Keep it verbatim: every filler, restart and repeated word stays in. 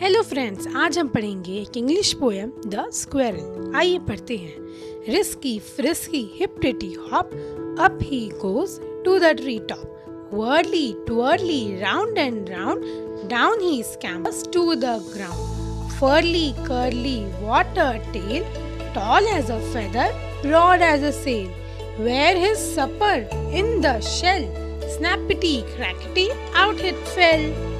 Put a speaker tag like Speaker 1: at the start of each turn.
Speaker 1: Hello friends, आज हम पढ़ेंगे एक इंग्लिश पोएम द स्क्वेरल। आइए पढ़ते हैं। Risky frisky hippity hop, up he goes to the tree top. Whirly twirly round and round, down he scampers to the ground. Furly curly water tail, tall as a feather, broad as a sail. Where his supper in the shell, snappity crackety out it fell.